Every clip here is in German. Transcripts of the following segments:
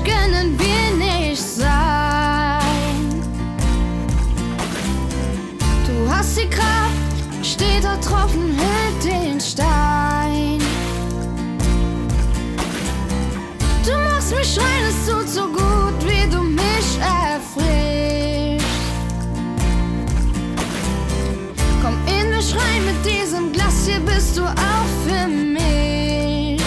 dich können wir nicht sein. Du hast die Kraft, steht der Tropfen, hält den Stein. Du machst mich schreien, es tut so gut, wie du mich erfrischst. Komm in mich rein mit diesem Glas, hier bist du auch für mich.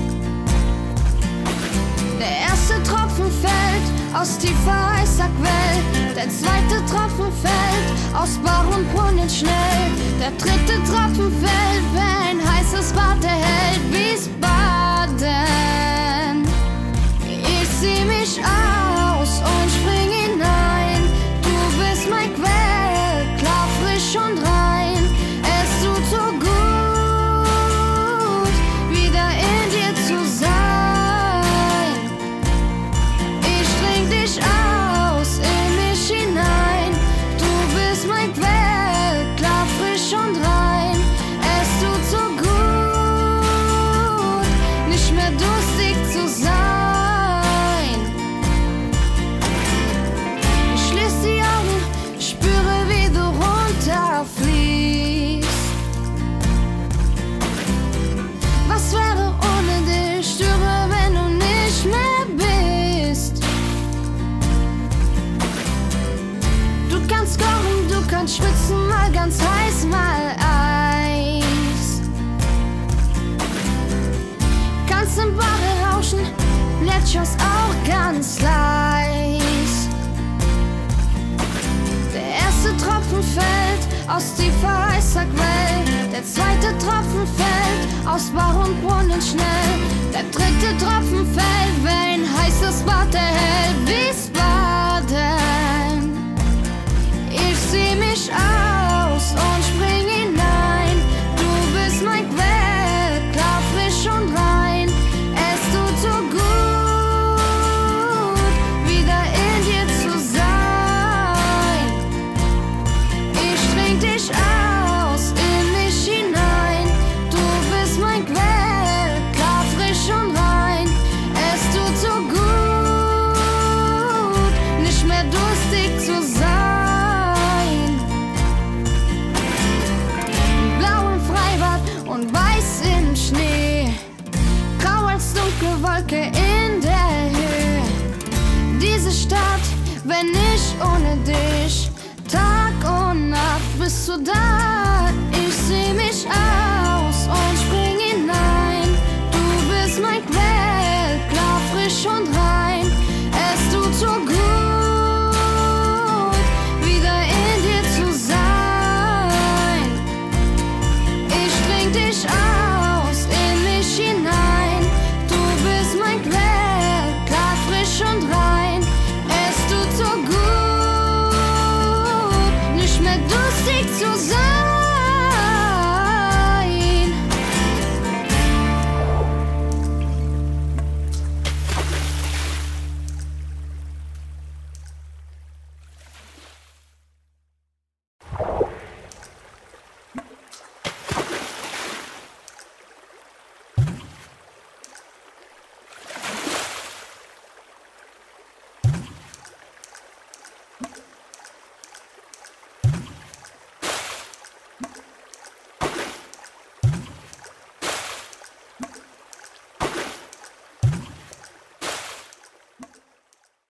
Der erste Tropfen fällt aus tiefer heißer Quell. Der zweite Tropfen fällt aus Bach und Brunnen schnell. Der dritte Tropfen fällt, wenn heißes Bad erhält. Wiesbaden, ich zieh mich aus und spring hinein. Du bist mein Quell, klar, frisch und rein. Es tut so gut, wieder in dir zu sein. Ich trink dich aus, in mich hinein. Du bist mein Quell, klar, frisch und rein. Es tut so gut, nicht mehr durstig zu sein. Ich schließ die Augen, spüre, wie du runterfließt. Was wäre ohne dich? Störe, wenn du nicht mehr bist. Du kannst kochen, du kannst schwitzen, mal ganz heiß, mal Eis. Kannst im Bade rauschen, plätscherst auch ganz leis. Der erste Tropfen fällt aus tiefer heißer Quell. Der zweite Tropfen fällt aus Bach und Brunnen schnell. Der dritte Tropfen fällt, wenn heißes Bad erhält. Wiesbaden, ich zieh mich aus und spring hinein. Du bist mein Quell, klar, frisch und rein. Es tut so gut, wieder in dir zu sein. Ich trink dich aus, in mich hinein. Du bist mein Quell, klar, frisch und rein. Es tut so gut, nicht mehr durstig zu sein. Blau im Freibad und weiß im Schnee, grau als dunkle Wolke in der Höhe. Diese Stadt, wenn nicht ohne dich, Tag und Nacht bist du da. Ich seh mich an.